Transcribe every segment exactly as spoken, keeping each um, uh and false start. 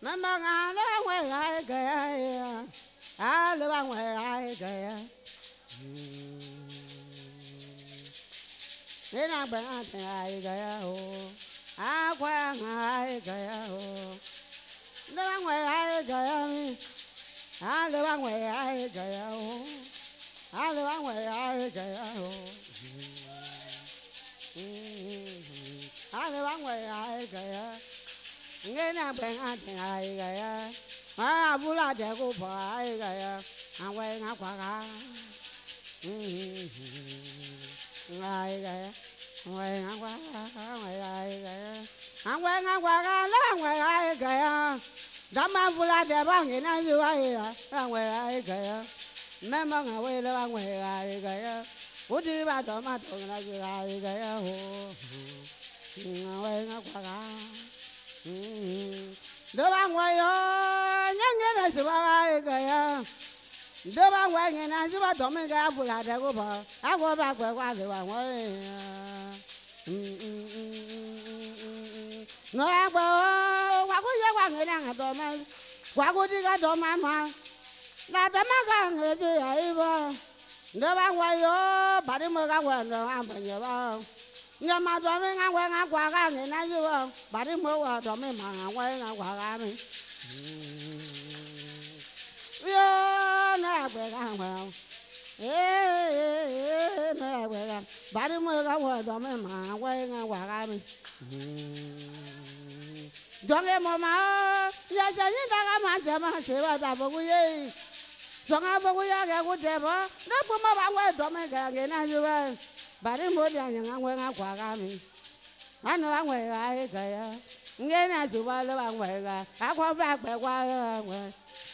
Mama ngala we ai gaya. Ale bang we ai gaya. Ina bang ai gaya ho. A kwang ai gaya ho. Le bang we ai gaya mi. Ale bang we ai gaya ho. Ale bang we ai gaya ho. Ale bang we ai gaya. Nghe nàng bèn ăn thì ai gaya, à bù la để cô phải gaya, ăn quay ngã quả cá, ai gaya, quay ngã quả cá, quay ai gaya, ăn quay ngã quả cá, nó quay ai gaya, đám ăn bù la để bao nhiêu năm như vậy à, ăn quay ai gaya, mấy mong ăn quay nó ăn quay ai gaya, bố đi ba tổ mà tổ là gì ai gaya hồ, quay ngã quả cá. Đứa bạn ngoài ơi, nhớ nghe là sự ba cái à. Đứa bạn ngoài nghe là sự ba tổ mình cái phụ là để cô bảo, áo cô ba quẹt qua sự bạn ngoài. Nói áo cô, qua cô nhớ qua người đang ở tổ mình, qua cô đi cái tổ mình mà, là tổ mình cái người chơi ấy mà. Đứa bạn ngoài ơi, bà đi mua cái quần rồi ăn phải nhiều không? Nhưng mà tụi mình ăn quay ăn quả cá người này chứ không, bà đi mua qua tụi mình mà ăn quay ăn quả cá mình, yo nó quay ăn phải không, ê nó quay ăn, bà đi mua cái quần tụi mình mà ăn quay ăn quả cá mình, chọn cái mồm mà, giờ giờ những ta cái mà chơi mà chơi vào ta bao nhiêu, chọn cái bao nhiêu cái cũng chơi mà, nếu không mà bạn quay tụi mình cái người này chứ không. Bà đi mua tiền những ăn quên ăn quả cá mình, anh nó ăn quên ai cái à, nghe nè chú ba nó ăn quên à, ăn khoai bạc bạc qua nó ăn quên,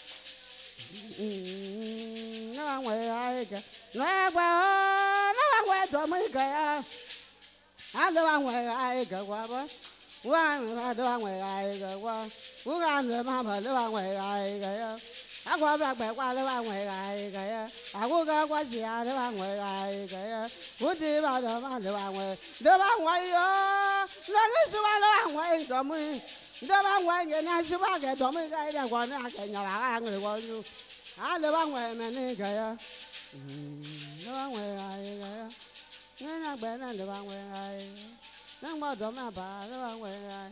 nó ăn quên ai cái, nó ăn quên nó ăn quên tụi mấy cái à, anh nó ăn quên ai cái qua bớt, qua nó ăn quên ai cái qua, qua ăn rồi mà mà nó ăn quên ai cái à. Ăn khoai bạc bạc qua nó ăn quên ai cái à, ăn cô cái qua gì à nó ăn quên ai cái à. Bố đi vào đó mà được ăn ngoài, được ăn ngoài yo, nó cái số ba nó ăn ngoài đó mới, được ăn ngoài cái này số ba cái đó mới cái này còn nó cái nhà bà ăn rồi còn như, à được ăn ngoài mà này cái à, được ăn ngoài cái cái, nó nó bé nó được ăn ngoài cái, nó bao đó mà bà được ăn ngoài cái,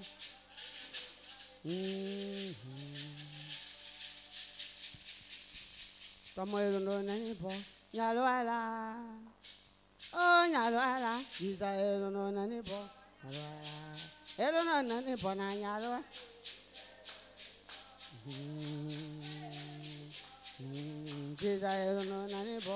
tao mới rồi này bỏ, nhà lo ai la. Oh, nhà lo là gì ta elo no nani po, elo no nani po na nhà lo, gì ta elo no nani po,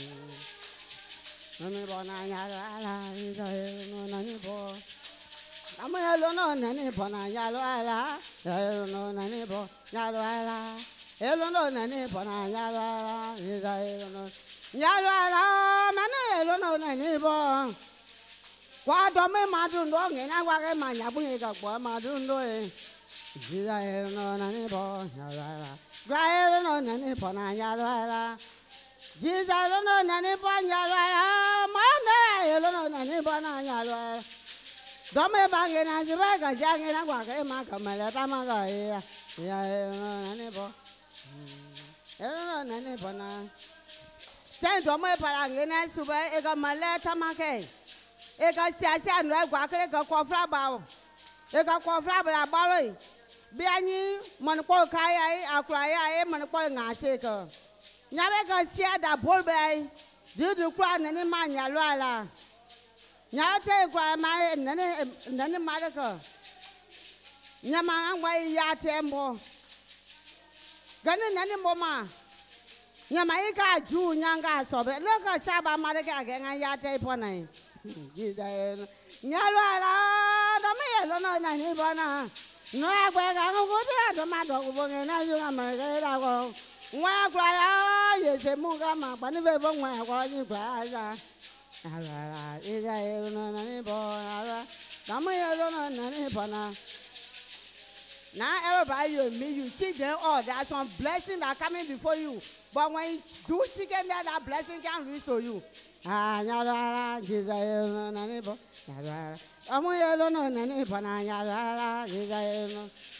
nani po na nhà lo là gì ta elo no nani po, amo elo no nani po na nhà lo là, elo no nani po nhà lo là, elo no nani po na nhà lo là, gì ta elo no nhà lo là mà nó lo nó này đi bo qua đó mấy mà đun đó nghe nói qua cái mà nhà bún gì cả qua mà đun đôi gì đây nó này đi bo nhà lo là cái nó này đi bo na nhà lo là gì đây nó này đi bo nhà lo là mà này nó này đi bo na nhà lo đó mấy bà nghe nói gì vậy cả cha nghe nói qua cái mà cầm lại ta mà rồi nhà nó này đi bo nó này đi bo na Sen do mo para ngene sube e ga male tamake e ga sia sia no egwa kere ga kofra ba e ga kofra ba ba lo bi anyi mon ko kai ai akura ai mon ko nga se ko nya be ga sia da bol be ai du du kwa ne ni ma nya lo ala nya te kwa ma ne ne ne ne ma de ko nya ma an wa ya tembo ga ne ne mo ma Nyama ika ju nyanga sobe leka saba mareke agenga yate iponai jida nyalo ala do me lo no na ni bona no agwe ga ngude do ma do kubonge na yu amareke da ko nwa kwa ya yese muga ma pani be bo nwa ko ni kwa ya ala ida no na ni bona do me lo no na ni bona. Now everybody you meet, you teach them all. There are some blessings that are coming before you. But when you do chicken there, that blessing can reach to you. Ah, nyala, Jesus, no, nani bo, nyala. Amu yelo no nani bo na nyala, Jesus, no.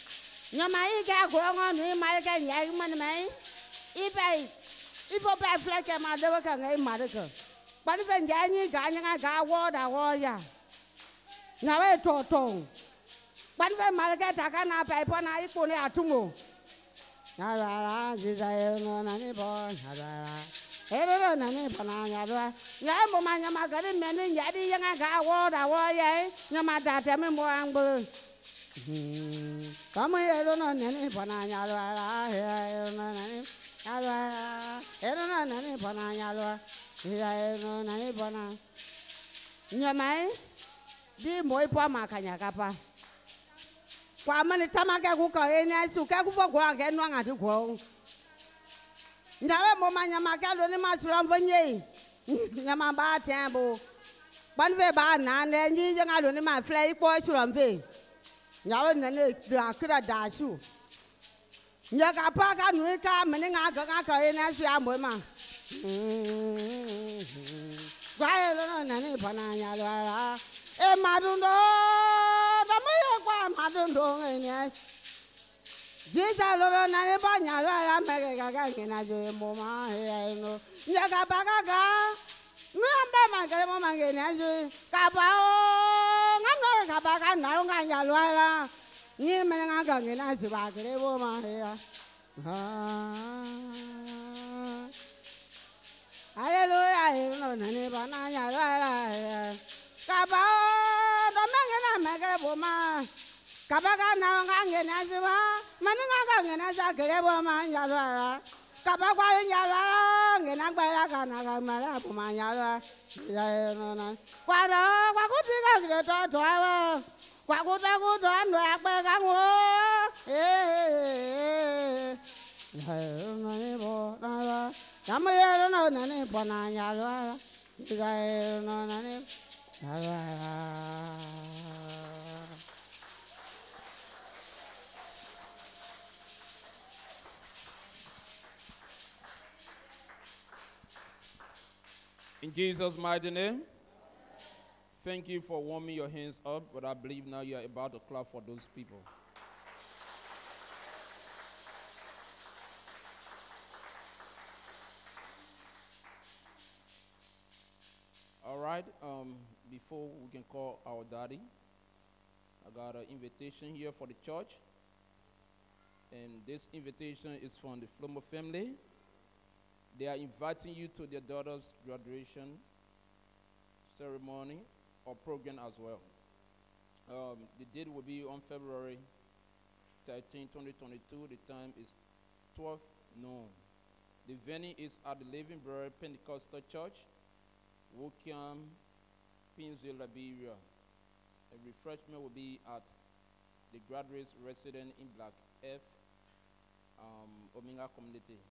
Nyamai ga go on me my ga yag man me. If I if I buy flag my dog can a mother. But if I'm getting I got water warrior. Now I told. But if my get a can up upon I put it to move. Now, this I know any boy. Hello, Nanny Panaya. Yamma Magari, many yaddy young got water warrior. Yamada, tell me more angle. Come here, don't know any Panaya. I don't know any Panaya. I don't know any Pana. Yamai, the boy Pama Kanyakapa. Kwamani tamaka kuka enya suka kufa kwa genwa ngati kwa. Ndawe moma nyama kalo ni masura mvonye. Nyama ba tembo. Banve ba na ne nyi nga lo ni ma fly ko sura mve. Nyawe nene da kra da su. Nyaka pa ka nu ka mene nga ka ka enya su ya mo ma. Kwa lo na ni pana nya la. E madundo Madundo enya. Jisa lolo na ne ba nya lo ya mege ga ga kina je mo ma he no. Nya ga ba ga ga. Mi amba ma ga mo ma nge na je. Ka ba o nga no ga ba ga na nga nya lo la. Ni me nga ga nge na je ba ga mo ma he ya. Hallelujah he no na ne ba na nya lo la. Ka ba o do me nge na me ga mo ma. Kabaga na ngange na jiwa maninga ngange na zakere bo manjala kabagwa nyala ngena gbara kana ga mara bo manjala ya no na kwara kwa kutika kile to to awo kwa kuta kuto ando akbe kanwo eh ya no ni bo na kama ya no na ni bo na nyala ya no na ni In Jesus' mighty name, thank you for warming your hands up, but I believe now you are about to clap for those people. All right, um, before we can call our daddy, I got an invitation here for the church, and this invitation is from the Flomo family. They are inviting you to their daughter's graduation ceremony or program as well. Um, the date will be on February thirteenth, twenty twenty-two. The time is twelve noon. The venue is at the Living Bread Pentecostal Church, Wokiam, Liberia. A refreshment will be at the graduates resident in Black F, um, Ominga community.